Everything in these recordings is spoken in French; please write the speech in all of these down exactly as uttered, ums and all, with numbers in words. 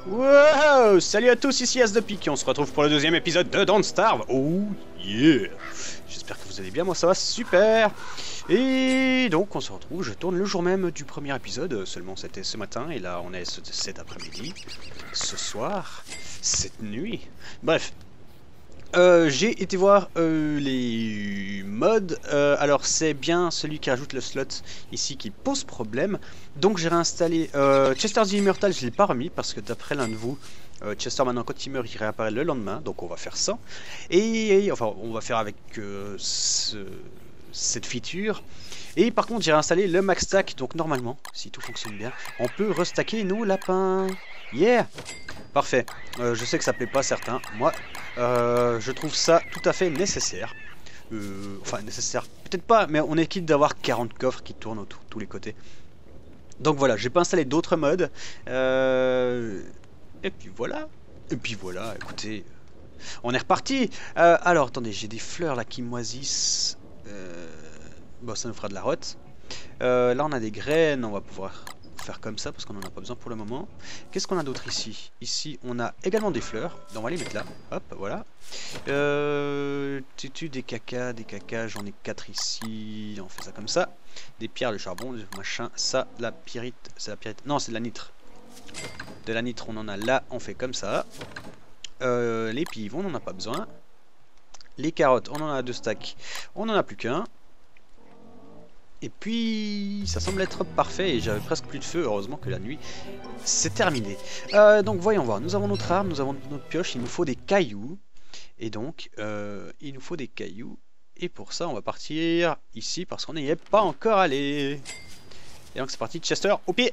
Wow! Salut à tous, ici As de Pique et on se retrouve pour le deuxième épisode de Don't Starve. Oh yeah! J'espère que vous allez bien, moi ça va super! Et donc on se retrouve, je tourne le jour même du premier épisode, seulement c'était ce matin, et là on est ce, cet après-midi, ce soir, cette nuit, bref. Euh, j'ai été voir euh, les mods, euh, alors c'est bien celui qui ajoute le slot ici qui pose problème, donc j'ai réinstallé euh, Chester the Immortal, je ne l'ai pas remis parce que d'après l'un de vous, euh, Chester maintenant quand il meurt il réapparaît le lendemain, donc on va faire ça, et, et enfin on va faire avec euh, ce, cette feature, et par contre j'ai réinstallé le max stack, donc normalement, si tout fonctionne bien, on peut restacker nos lapins, yeah! Parfait, euh, je sais que ça plaît pas à certains, moi euh, je trouve ça tout à fait nécessaire, euh, enfin nécessaire peut-être pas, mais on est quitte d'avoir quarante coffres qui tournent autour, tous les côtés. Donc voilà, j'ai pas installé d'autres modes, euh, et puis voilà, et puis voilà, écoutez, on est reparti. euh, Alors attendez, j'ai des fleurs là qui moisissent, euh, bon ça nous fera de la rotte, euh, là on a des graines, on va pouvoir faire comme ça parce qu'on n'en a pas besoin pour le moment. Qu'est-ce qu'on a d'autre ici? Ici on a également des fleurs, donc on va les mettre là, hop voilà. euh, tu des caca, des caca, j'en ai quatre ici, on fait ça comme ça. Des pierres, le charbon, le machin, ça, la pyrite, c'est la pyrite, non c'est de la nitre. De la nitre on en a là, on fait comme ça. euh, Les pives on n'en a pas besoin. Les carottes on en a deux stacks, on n'en a plus qu'un. Et puis ça semble être parfait et j'avais presque plus de feu, heureusement que la nuit c'est terminé. Euh, donc voyons voir, nous avons notre arme, nous avons notre pioche, il nous faut des cailloux. Et donc euh, il nous faut des cailloux. Et pour ça on va partir ici parce qu'on n'y est pas encore allé. Et donc c'est parti, Chester au pied.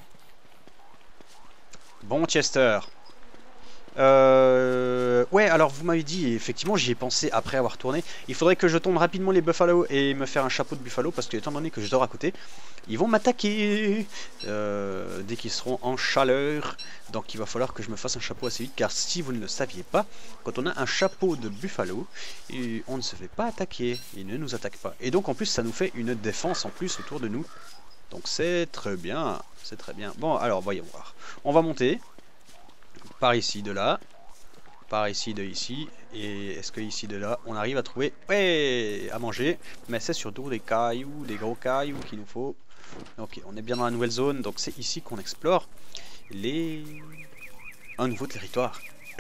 Bon Chester. Euh... Ouais, alors vous m'avez dit, et effectivement j'y ai pensé après avoir tourné, il faudrait que je tourne rapidement les buffalo et me faire un chapeau de buffalo parce que étant donné que je dors à côté, ils vont m'attaquer euh, dès qu'ils seront en chaleur, donc il va falloir que je me fasse un chapeau assez vite car si vous ne le saviez pas, quand on a un chapeau de buffalo, on ne se fait pas attaquer, il ne nous attaque pas, et donc en plus ça nous fait une défense en plus autour de nous, donc c'est très bien, c'est très bien. Bon alors voyons voir, on va monter par ici, de là, par ici, de ici, et est-ce que ici, de là, on arrive à trouver, ouais, à manger, mais c'est surtout des cailloux, des gros cailloux qu'il nous faut. Ok, on est bien dans la nouvelle zone, donc c'est ici qu'on explore les... un nouveau territoire.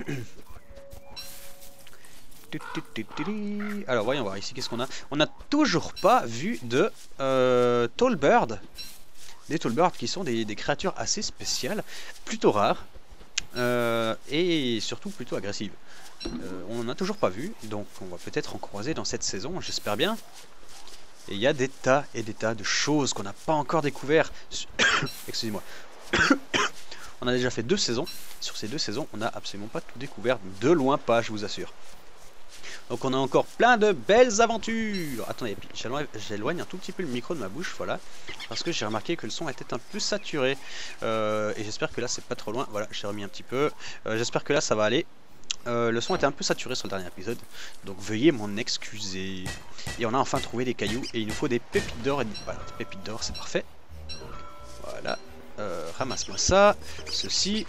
Alors voyons voir ici, qu'est-ce qu'on a? On n'a toujours pas vu de euh, tall bird, des tall birds qui sont des, des créatures assez spéciales, plutôt rares. Euh, et surtout plutôt agressive. Euh, on n'en a toujours pas vu, donc on va peut-être en croiser dans cette saison, j'espère bien. Et il y a des tas et des tas de choses qu'on n'a pas encore découvert. Excusez-moi. On a déjà fait deux saisons. Sur ces deux saisons, on n'a absolument pas tout découvert, de loin pas, je vous assure. Donc on a encore plein de belles aventures. Attendez, j'éloigne un tout petit peu le micro de ma bouche, voilà, parce que j'ai remarqué que le son était un peu saturé. Euh, et j'espère que là c'est pas trop loin. Voilà, j'ai remis un petit peu. Euh, j'espère que là ça va aller. Euh, le son était un peu saturé sur le dernier épisode, donc veuillez m'en excuser. Et on a enfin trouvé des cailloux et il nous faut des pépites d'or. Et... voilà, des pépites d'or, c'est parfait. Voilà, euh, ramasse-moi ça, ceci.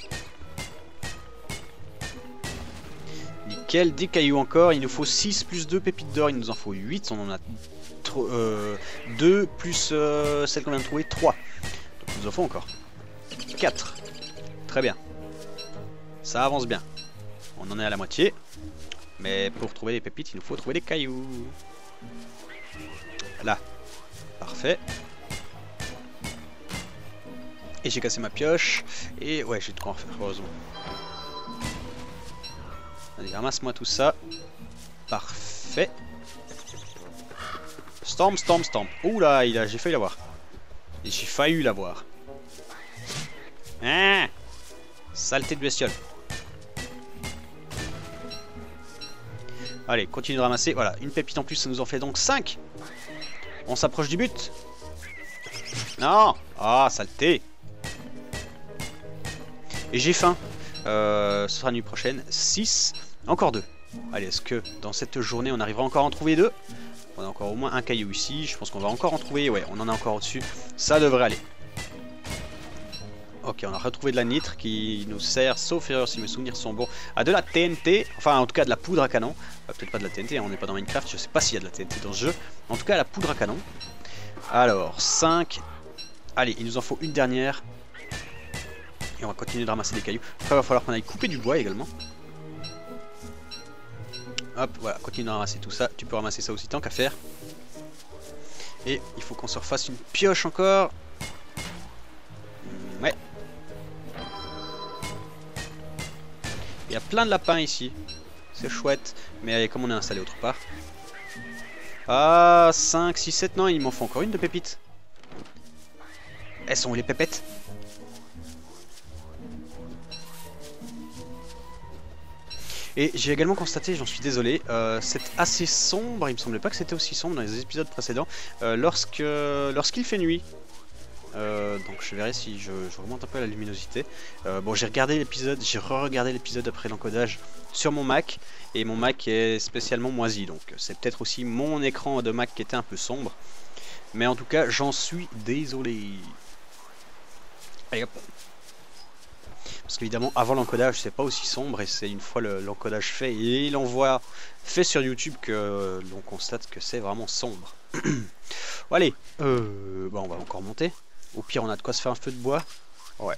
Nickel, des cailloux encore, il nous faut six plus deux pépites d'or, il nous en faut huit, on en a euh, deux plus euh, celle qu'on vient de trouver, trois. Donc il nous en faut encore quatre. Très bien. Ça avance bien. On en est à la moitié. Mais pour trouver les pépites, il nous faut trouver des cailloux. Là. Parfait. Et j'ai cassé ma pioche. Et ouais, j'ai de quoi en faire, heureusement. Allez, ramasse-moi tout ça. Parfait. Stomp, stomp, stomp. Oula, il a, j'ai failli l'avoir. J'ai failli l'avoir. Hein? Saleté de bestiole. Allez, continue de ramasser. Voilà, une pépite en plus, ça nous en fait donc cinq. On s'approche du but. Non. Ah, saleté. Et j'ai faim. Euh, ce sera la nuit prochaine. six. Encore deux. Allez, est-ce que dans cette journée on arrivera encore à en trouver deux? On a encore au moins un caillou ici. Je pense qu'on va encore en trouver. Ouais, on en a encore au-dessus. Ça devrait aller. Ok, on a retrouvé de la nitre qui nous sert, sauf erreur si mes souvenirs sont bons, à de la T N T, enfin en tout cas de la poudre à canon. Euh, Peut-être pas de la T N T, hein, on n'est pas dans Minecraft, je sais pas s'il y a de la T N T dans ce jeu. En tout cas, la poudre à canon. Alors, cinq. Allez, il nous en faut une dernière. Et on va continuer de ramasser des cailloux. Après, il va falloir qu'on aille couper du bois également. Hop, voilà, continue de ramasser tout ça. Tu peux ramasser ça aussi tant qu'à faire. Et il faut qu'on se refasse une pioche encore. Ouais. Il y a plein de lapins ici. C'est chouette. Mais comme on est installé autre part. Ah, cinq, six, sept. Non, il m'en faut encore une de pépites. Elles sont où les pépettes? Et j'ai également constaté, j'en suis désolé, euh, c'est assez sombre, il me semblait pas que c'était aussi sombre dans les épisodes précédents, euh, lorsque lorsqu'il fait nuit. Euh, donc je verrai si je, je remonte un peu la luminosité. Euh, bon, j'ai regardé l'épisode, j'ai re-regardé l'épisode après l'encodage sur mon Mac, et mon Mac est spécialement moisi, donc c'est peut-être aussi mon écran de Mac qui était un peu sombre. Mais en tout cas, j'en suis désolé. Allez hop. Parce qu'évidemment, avant l'encodage, c'est pas aussi sombre, et c'est une fois l'encodage fait et l'envoi fait sur YouTube que l'on constate que c'est vraiment sombre. Bon, allez, euh, bon, on va encore monter. Au pire, on a de quoi se faire un feu de bois. Ouais.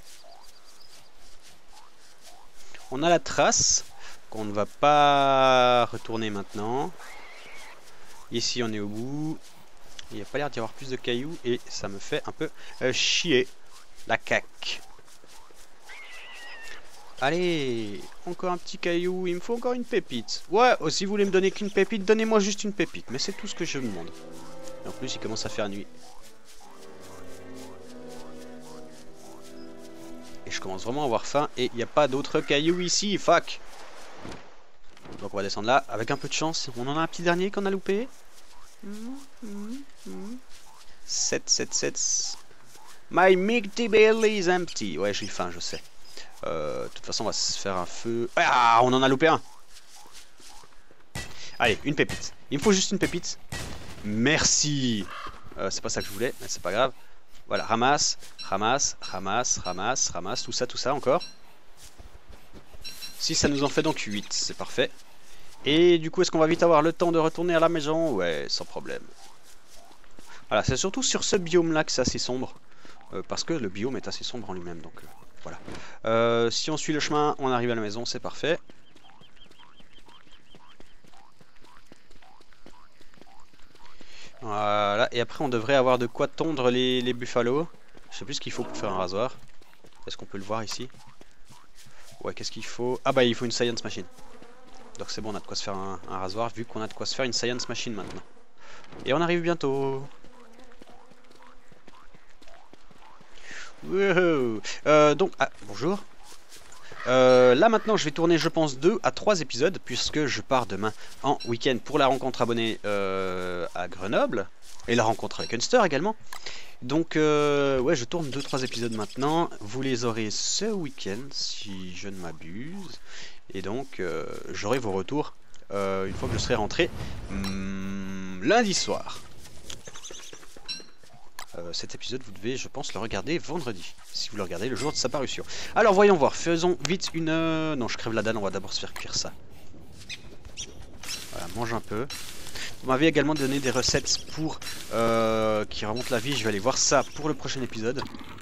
On a la trace qu'on ne va pas retourner maintenant. Ici, on est au bout. Il n'y a pas l'air d'y avoir plus de cailloux et ça me fait un peu euh, chier. La caque. Allez, encore un petit caillou, il me faut encore une pépite. Ouais, oh, si vous voulez me donner qu'une pépite, donnez-moi juste une pépite. Mais c'est tout ce que je demande. Et en plus, il commence à faire nuit. Et je commence vraiment à avoir faim. Et il n'y a pas d'autres cailloux ici, fuck. Donc on va descendre là, avec un peu de chance. On en a un petit dernier qu'on a loupé. sept, sept, sept. My empty belly is empty. Ouais, j'ai faim, je sais. Euh, de toute façon, on va se faire un feu. Ah, on en a loupé un. Allez, une pépite. Il me faut juste une pépite. Merci. Euh, c'est pas ça que je voulais, mais c'est pas grave. Voilà, ramasse, ramasse, ramasse, ramasse, ramasse, tout ça, tout ça encore. Si ça nous en fait donc huit, c'est parfait. Et du coup, est-ce qu'on va vite avoir le temps de retourner à la maison? Ouais, sans problème. Voilà, c'est surtout sur ce biome-là que c'est assez sombre. Euh, parce que le biome est assez sombre en lui-même, donc euh, voilà. Euh, si on suit le chemin, on arrive à la maison, c'est parfait. Voilà, et après on devrait avoir de quoi tondre les, les buffalos. Je sais plus ce qu'il faut pour faire un rasoir. Est-ce qu'on peut le voir ici? Ouais, qu'est-ce qu'il faut? Ah bah il faut une science machine. Donc c'est bon, on a de quoi se faire un, un rasoir, vu qu'on a de quoi se faire une science machine maintenant. Et on arrive bientôt. Wouhou. Euh, donc, ah, bonjour. Euh, là maintenant je vais tourner je pense deux à trois épisodes puisque je pars demain en week-end pour la rencontre abonnée euh, à Grenoble et la rencontre avec Unster également. Donc euh, ouais, je tourne deux trois épisodes maintenant, vous les aurez ce week-end si je ne m'abuse, et donc euh, j'aurai vos retours euh, une fois que je serai rentré hmm, lundi soir. Euh, cet épisode, vous devez, je pense, le regarder vendredi. Si vous le regardez le jour de sa parution. Alors, voyons voir. Faisons vite une... Euh... Non, je crève la dalle. On va d'abord se faire cuire ça. Voilà, mange un peu. Vous m'avez également donné des recettes pour... Euh, qui remontent la vie. Je vais aller voir ça pour le prochain épisode.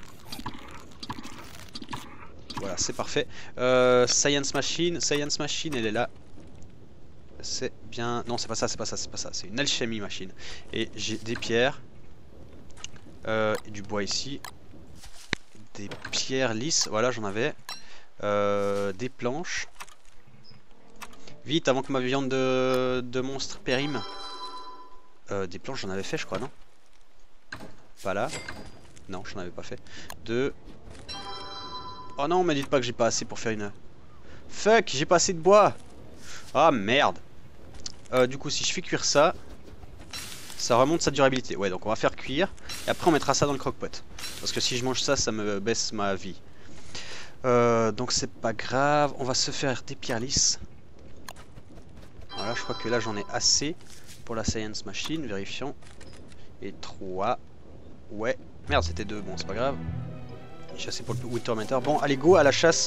Voilà, c'est parfait. Euh, Science Machine. Science Machine, elle est là. C'est bien... Non, c'est pas ça, c'est pas ça, c'est pas ça. C'est une alchimie machine. Et j'ai des pierres. Euh, du bois ici, des pierres lisses, voilà j'en avais, euh, des planches, vite avant que ma viande de, de monstre périme, euh, des planches j'en avais fait je crois, non? Pas là, non j'en avais pas fait, deux, oh non me dites pas que j'ai pas assez pour faire une, fuck j'ai pas assez de bois, ah merde, euh, du coup si je fais cuire ça, ça remonte sa durabilité. Ouais, donc on va faire cuire. Et après, on mettra ça dans le croque-pot. Parce que si je mange ça, ça me baisse ma vie. Euh, donc c'est pas grave. On va se faire des pierres lisses. Voilà, je crois que là, j'en ai assez pour la Science Machine. Vérifions. Et trois. Ouais. Merde, c'était deux. Bon, c'est pas grave. Chasser pour le Wintermeter. Bon, allez, go à la chasse.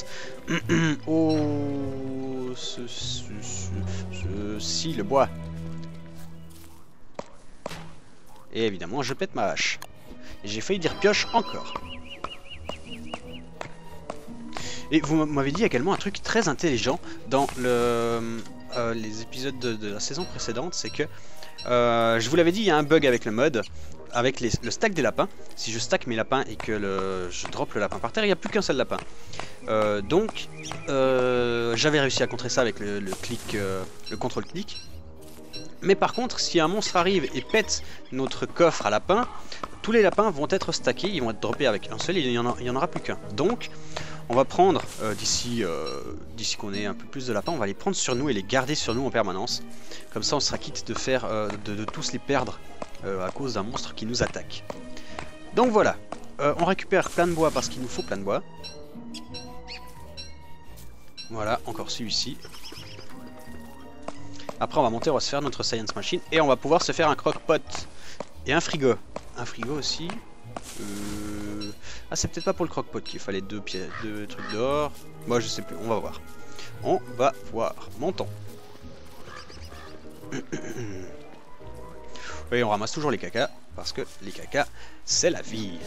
Oh, ce, ce, ce, ce, si, le bois. Et évidemment, je pète ma hache. Et j'ai failli dire pioche encore. Et vous m'avez dit également un truc très intelligent dans le, euh, les épisodes de, de la saison précédente, c'est que euh, je vous l'avais dit, il y a un bug avec le mode, avec les, le stack des lapins. Si je stack mes lapins et que le, je drop le lapin par terre, il n'y a plus qu'un seul lapin. Euh, donc, euh, j'avais réussi à contrer ça avec le, le clic, euh, le contrôle clic. Mais par contre, si un monstre arrive et pète notre coffre à lapins, tous les lapins vont être stackés, ils vont être droppés avec un seul, et il n'y en, en aura plus qu'un. Donc, on va prendre, euh, d'ici euh, d'ici qu'on ait un peu plus de lapins, on va les prendre sur nous et les garder sur nous en permanence. Comme ça, on sera quitte de, faire, euh, de, de tous les perdre euh, à cause d'un monstre qui nous attaque. Donc voilà, euh, on récupère plein de bois parce qu'il nous faut plein de bois. Voilà, encore celui-ci. Après on va monter, on va se faire notre Science Machine et on va pouvoir se faire un croque-pot et un frigo. Un frigo aussi. Euh... Ah, c'est peut-être pas pour le croque-pot qu'il fallait deux, pieds, deux trucs d'or. Moi je sais plus, on va voir. On va voir. Montons. Oui, on ramasse toujours les cacas parce que les cacas c'est la vie.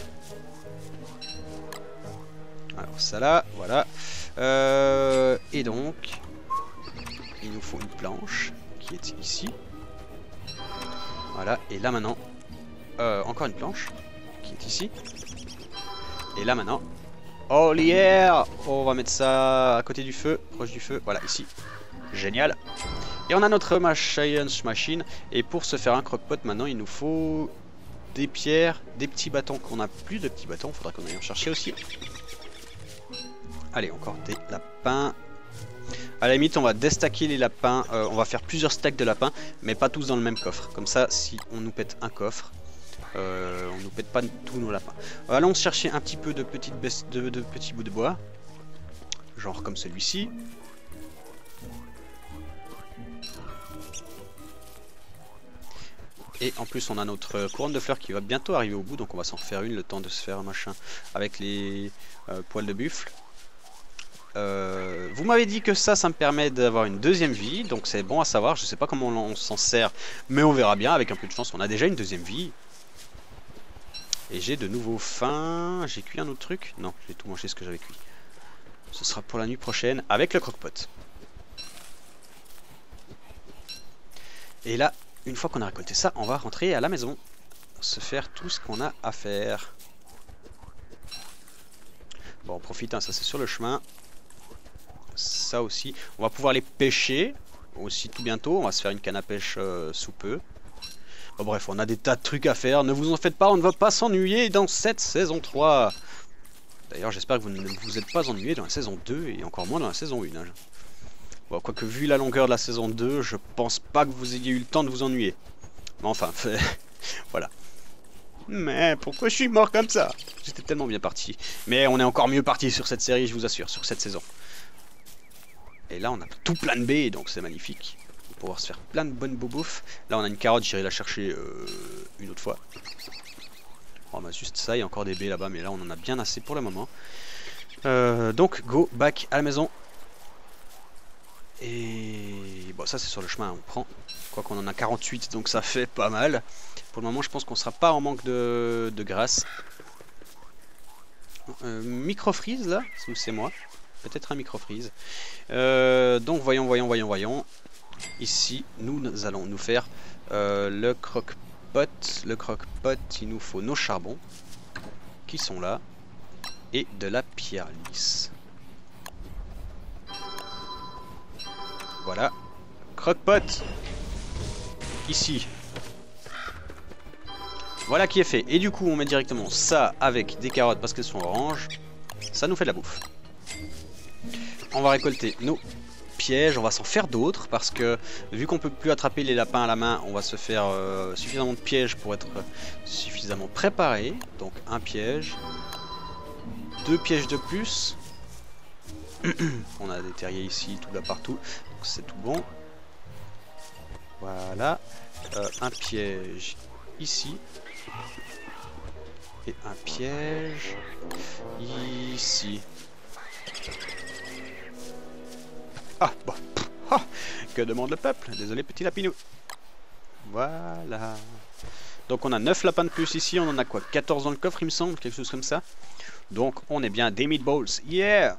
Alors ça là, voilà. Euh... Et donc, il nous faut une planche qui est ici. Voilà, et là maintenant, euh, encore une planche qui est ici. Et là maintenant, oh yeah, on va mettre ça à côté du feu, proche du feu, voilà ici. Génial. Et on a notre Science Machine. Et pour se faire un croque-pot maintenant, il nous faut des pierres, des petits bâtons. Qu'on a plus de petits bâtons, il faudra qu'on aille en chercher aussi. Allez, encore des lapins. À la limite, on va déstacker les lapins. Euh, on va faire plusieurs stacks de lapins, mais pas tous dans le même coffre. Comme ça, si on nous pète un coffre, euh, on nous pète pas tous nos lapins. Allons chercher un petit peu de, petites de, de petits bouts de bois. Genre comme celui-ci. Et en plus, on a notre couronne de fleurs qui va bientôt arriver au bout. Donc on va s'en refaire une, le temps de se faire un machin avec les euh, poils de buffle. Euh, vous m'avez dit que ça, ça me permet d'avoir une deuxième vie, donc c'est bon à savoir. Je sais pas comment on, on s'en sert, mais on verra bien. Avec un peu de chance, on a déjà une deuxième vie. Et j'ai de nouveau faim. J'ai cuit un autre truc? Non, j'ai tout mangé ce que j'avais cuit. Ce sera pour la nuit prochaine avec le croque-pot. Et là, une fois qu'on a récolté ça, on va rentrer à la maison, se faire tout ce qu'on a à faire. Bon, on profite, hein, ça c'est sur le chemin. Ça aussi, on va pouvoir les pêcher aussi tout bientôt. On va se faire une canne à pêche euh, sous peu. Bon, bref, on a des tas de trucs à faire. Ne vous en faites pas, on ne va pas s'ennuyer dans cette saison trois. D'ailleurs, j'espère que vous ne vous êtes pas ennuyés dans la saison deux et encore moins dans la saison un. Hein. Bon, quoique, vu la longueur de la saison deux, je pense pas que vous ayez eu le temps de vous ennuyer. Mais enfin, voilà. Mais pourquoi je suis mort comme ça? J'étais tellement bien parti. Mais on est encore mieux parti sur cette série, je vous assure, sur cette saison. Et là, on a tout plein de baies, donc c'est magnifique. On va pouvoir se faire plein de bonnes bouffes. Là, on a une carotte, j'irai la chercher euh, une autre fois. On a juste ça, il y a encore des baies là-bas, mais là, on en a bien assez pour le moment. Euh, donc, go back à la maison. Et bon, ça, c'est sur le chemin, on prend. Quoi qu'on en a quarante-huit, donc ça fait pas mal. Pour le moment, je pense qu'on sera pas en manque de, de grâce. Euh, micro-freeze, là, ou c'est moi? Peut-être un micro-freeze. Euh, donc voyons, voyons, voyons, voyons. Ici, nous, nous allons nous faire euh, le croque-pot. Le croque-pot, il nous faut nos charbons qui sont là et de la pierre lisse. Voilà, croque-pot. Ici. Voilà qui est fait. Et du coup, on met directement ça avec des carottes parce qu'elles sont oranges. Ça nous fait de la bouffe. On va récolter nos pièges, on va s'en faire d'autres parce que vu qu'on peut plus attraper les lapins à la main, on va se faire euh, suffisamment de pièges pour être suffisamment préparé. Donc un piège, deux pièges de plus. On a des terriers ici, tout là partout, donc c'est tout bon. Voilà, euh, un piège ici. Et un piège ici. Ah, bon. Ah, que demande le peuple? Désolé, petit lapinou. Voilà. Donc on a neuf lapins de plus ici. On en a quoi? quatorze dans le coffre, il me semble. Quelque chose comme ça. Donc on est bien des meatballs. Yeah!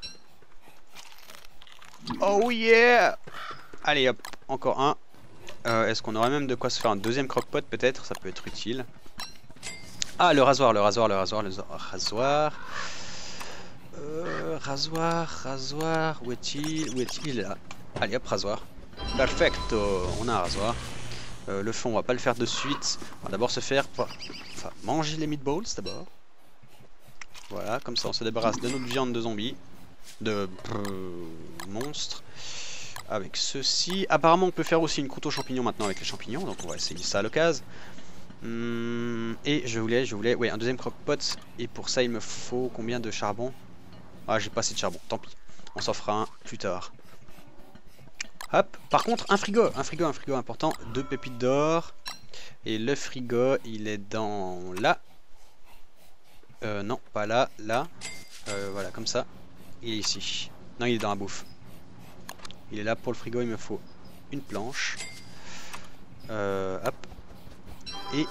Oh yeah! Allez hop, encore un. Euh, Est-ce qu'on aurait même de quoi se faire un deuxième croque-pot peut-être? Ça peut être utile. Ah, le rasoir, le rasoir, le rasoir, le rasoir. Euh, rasoir, rasoir. Où est-il? Où est-il? Il est là. Allez hop, rasoir. Perfecto. On a un rasoir. Euh, le fond, on va pas le faire de suite. On va d'abord se faire... Enfin, manger les meatballs d'abord. Voilà, comme ça on se débarrasse de notre viande de zombies. De... Euh, monstres. Avec ceci. Apparemment on peut faire aussi une croûte aux champignons maintenant avec les champignons. Donc on va essayer ça à l'occasion. Hum, et je voulais, je voulais... Ouais, un deuxième croque-pot. Et pour ça il me faut combien de charbon? Ah, j'ai pas assez de charbon, tant pis. On s'en fera un plus tard. Hop, par contre, un frigo, un frigo, un frigo important. Deux pépites d'or. Et le frigo, il est dans là. Euh, non, pas là, là. Euh, voilà, comme ça. Il est ici. Non, il est dans la bouffe. Il est là pour le frigo, il me faut une planche. Euh, hop. Et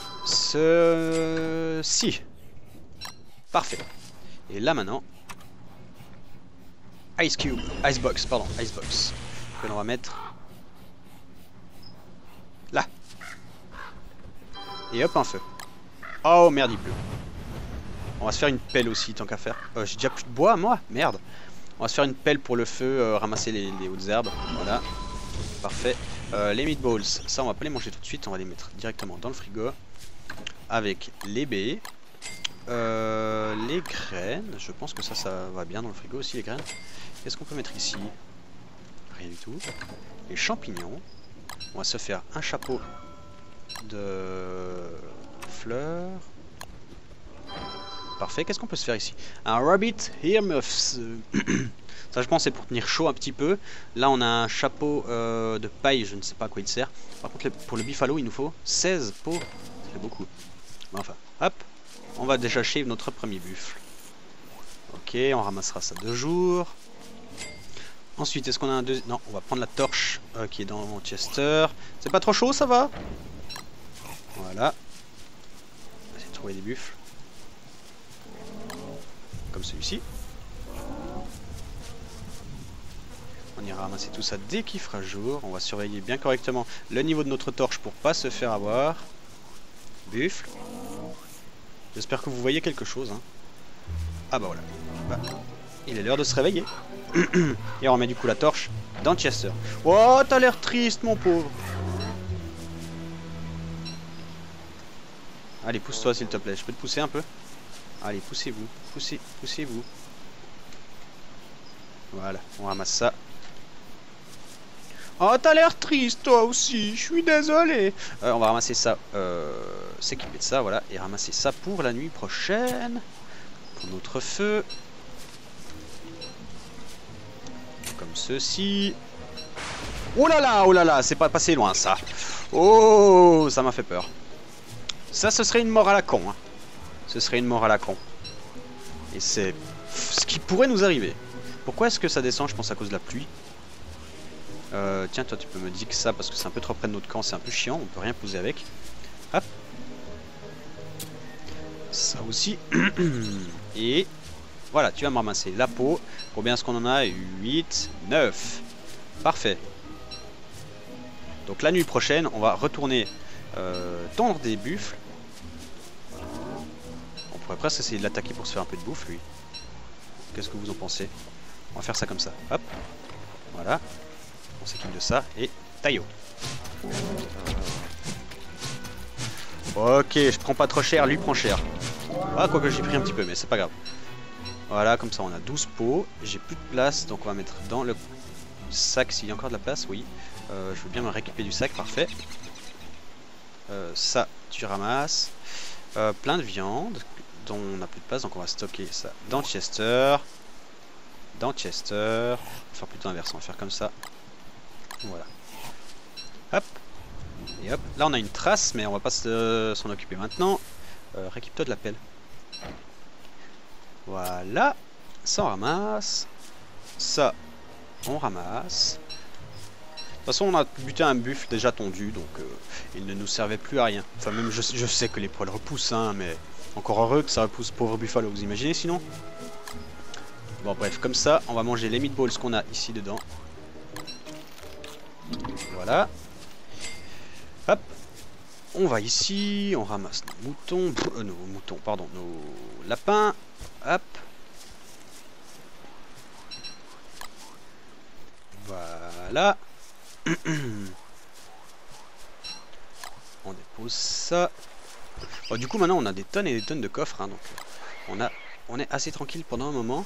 ceci. Parfait. Et là maintenant... Ice Cube, Icebox, pardon, Icebox. Que l'on va mettre là. Et hop, un feu. Oh merde, il pleut. On va se faire une pelle aussi, tant qu'à faire. Euh, J'ai déjà plus de bois, moi. Merde. On va se faire une pelle pour le feu, euh, ramasser les, les hautes herbes. Voilà. Parfait. Euh, les meatballs, ça on va pas les manger tout de suite. On va les mettre directement dans le frigo. Avec les baies. Euh, les graines. Je pense que ça, ça va bien dans le frigo aussi, les graines. Qu'est-ce qu'on peut mettre ici? Rien du tout. Les champignons. On va se faire un chapeau de fleurs. Parfait. Qu'est-ce qu'on peut se faire ici? Un rabbit earmuffs. Ça je pense c'est pour tenir chaud un petit peu. Là on a un chapeau euh, de paille, je ne sais pas à quoi il sert. Par contre pour le buffalo il nous faut seize peaux. Ça fait beaucoup. Mais enfin, hop. On va déjà shave notre premier buffle. Ok, on ramassera ça deux jours. Ensuite, est-ce qu'on a un deuxième... Non, on va prendre la torche euh, qui est dans Chester. C'est pas trop chaud, ça va? Voilà. On va essayer de trouver des buffles. Comme celui-ci. On ira ramasser tout ça dès qu'il fera jour. On va surveiller bien correctement le niveau de notre torche pour pas se faire avoir. Buffle. J'espère que vous voyez quelque chose. Hein. Ah bah voilà. Bah, il est l'heure de se réveiller. Et on remet du coup la torche dans Chester. Oh, t'as l'air triste, mon pauvre. Allez, pousse-toi, s'il te plaît. Je peux te pousser un peu? Allez, poussez-vous. Poussez, poussez-vous. Voilà, on ramasse ça. Oh, t'as l'air triste, toi aussi. Je suis désolé. Euh, on va ramasser ça. Euh, S'équiper de ça, voilà. Et ramasser ça pour la nuit prochaine. Pour notre feu. Comme ceci. Oh là là, oh là là, c'est pas passé loin ça. Oh, ça m'a fait peur. Ça, ce serait une mort à la con. Hein. Ce serait une mort à la con. Et c'est ce qui pourrait nous arriver. Pourquoi est-ce que ça descend? Je pense à cause de la pluie. Euh, tiens, toi, tu peux me dire que ça parce que c'est un peu trop près de notre camp, c'est un peu chiant, on peut rien poser avec. Hop. Ça aussi. Et voilà, tu vas me ramasser la peau. Combien est-ce qu'on en a? Huit, neuf. Parfait. Donc la nuit prochaine, on va retourner euh, tendre des buffles. On pourrait presque essayer de l'attaquer pour se faire un peu de bouffe, lui. Qu'est-ce que vous en pensez? On va faire ça comme ça. Hop. Voilà. On s'équipe de ça. Et taillot. Ok, je prends pas trop cher, lui prend cher. Ah, quoique j'ai pris un petit peu, mais c'est pas grave. Voilà, comme ça on a douze pots. J'ai plus de place, donc on va mettre dans le sac s'il y a encore de la place, oui. Euh, je veux bien me récupérer du sac, parfait. Euh, ça, tu ramasses. Euh, plein de viande, dont on n'a plus de place, donc on va stocker ça dans Chester. Dans Chester. On va faire plutôt inverse, on va faire comme ça. Voilà. Hop. Et hop. Là on a une trace, mais on va pas s'en occuper maintenant. Euh, Récupère-toi de la pelle. Voilà. Ça on ramasse. Ça on ramasse. De toute façon on a buté un buffle déjà tondu, donc euh, il ne nous servait plus à rien. Enfin même je, je sais que les poils repoussent, hein, mais encore heureux que ça repousse, pauvre buffalo, vous imaginez sinon? Bon bref, comme ça on va manger les meatballs qu'on a ici dedans. Voilà. Hop. On va ici, on ramasse nos moutons, euh, nos moutons, pardon, nos lapins. Hop. Voilà. On dépose ça. Bon, du coup maintenant on a des tonnes et des tonnes de coffres, hein, donc on a, on est assez tranquille pendant un moment.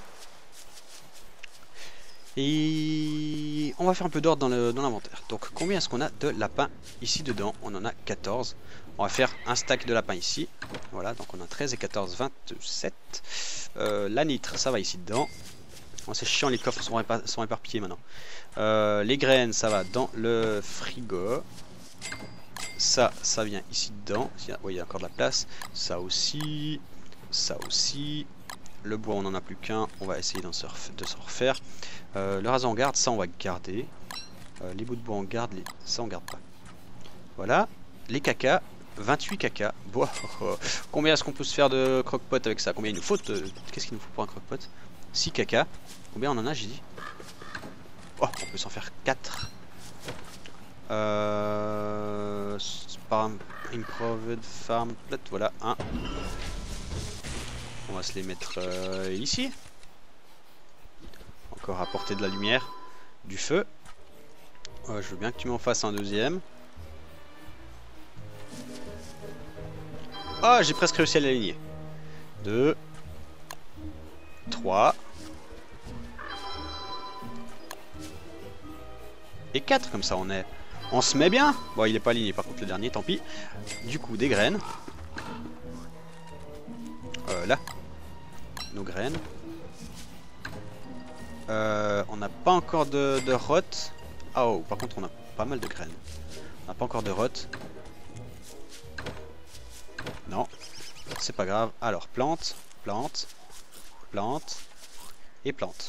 Et on va faire un peu d'ordre dans l'inventaire. Donc combien est-ce qu'on a de lapins ici dedans? On en a quatorze. On va faire un stack de lapins ici. Voilà, donc on a treize et quatorze, vingt-sept. Euh, la nitre, ça va ici dedans. Oh, c'est chiant, les coffres sont, épa sont éparpillés maintenant. Euh, les graines, ça va dans le frigo. Ça, ça vient ici dedans. Oui, il y a encore de la place. Ça aussi. Ça aussi. Le bois, on n'en a plus qu'un. On va essayer de se refaire. Euh, le rasoir en garde, ça on va garder. Euh, les bouts de bois on garde, les... ça on garde pas. Voilà. Les caca. vingt-huit caca. Bon, combien est-ce qu'on peut se faire de croque-pot avec ça? Combien il nous faut? Qu'est-ce qu'il nous faut pour un croque-pot? six caca. Combien on en a, j'ai dit? Oh, on peut s'en faire quatre. Euh... Farm Improved Farm Plot, voilà, un. On va se les mettre euh, ici. Encore apporter de la lumière, du feu. Euh, je veux bien que tu m'en fasses un deuxième. Ah, oh, j'ai presque réussi à l'aligner. deux, trois. Et quatre, comme ça on est... On se met bien. Bon, il n'est pas aligné par contre le dernier, tant pis. Du coup, des graines. Euh, là. Nos graines. Euh, on n'a pas encore de, de rot. Ah oh, par contre on a pas mal de graines. On n'a pas encore de rot. Non, c'est pas grave. Alors plante, plante, plante et plante.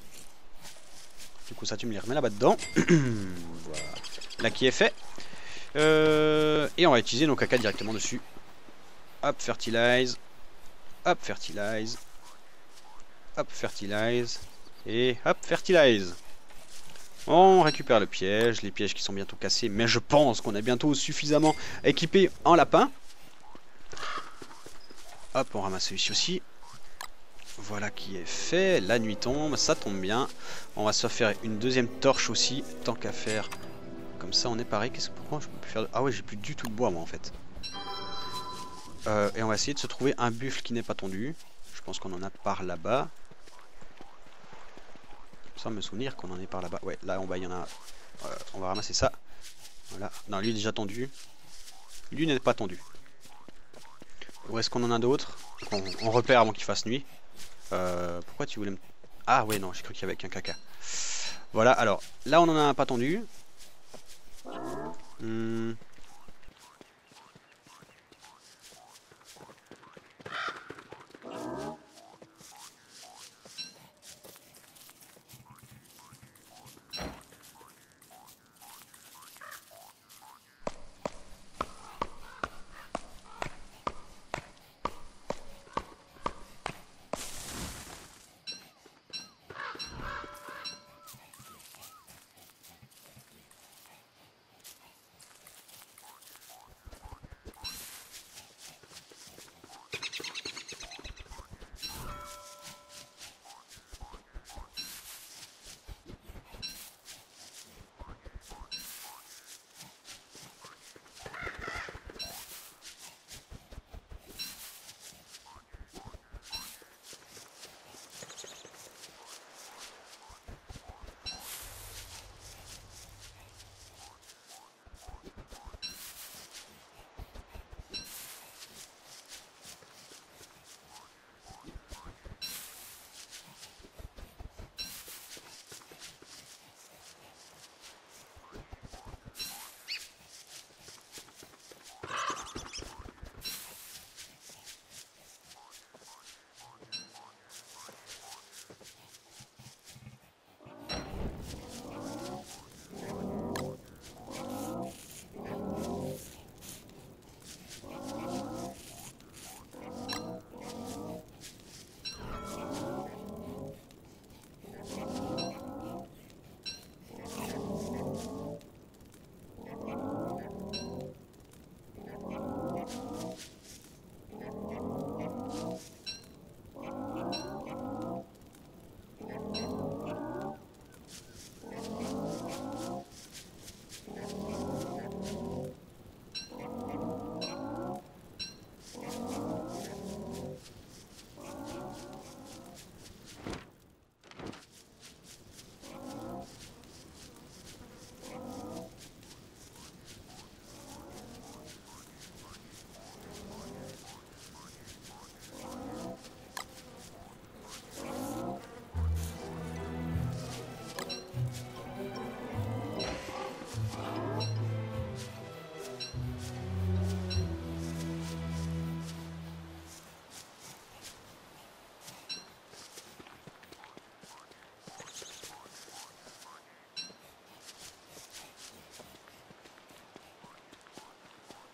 Du coup ça tu me les remets là-bas dedans. Voilà. Là qui est fait. Euh, et on va utiliser nos caca directement dessus. Hop, fertilize. Hop, fertilize. Hop, fertilize. Et hop, fertilize. On récupère le piège, les pièges qui sont bientôt cassés, mais je pense qu'on est bientôt suffisamment équipé en lapin. Hop, on ramasse celui-ci aussi. Voilà qui est fait, la nuit tombe, ça tombe bien. On va se faire une deuxième torche aussi, tant qu'à faire. Comme ça on est pareil, qu'est-ce que pourquoi je peux plus faire de... Ah ouais, j'ai plus du tout de bois moi en fait. Euh, et on va essayer de se trouver un buffle qui n'est pas tondu. Je pense qu'on en a par là-bas. Sans me souvenir qu'on en est par là-bas. Ouais, là en bas il y en a. Euh, on va ramasser ça. Voilà. Non, lui est déjà tendu. Lui n'est pas tendu. Où est-ce qu'on en a d'autres? on, on repère avant qu'il fasse nuit. Euh, pourquoi tu voulais me... Ah ouais, non, j'ai cru qu'il y avait qu'un caca. Voilà, alors là on en a un pas tendu. Hmm,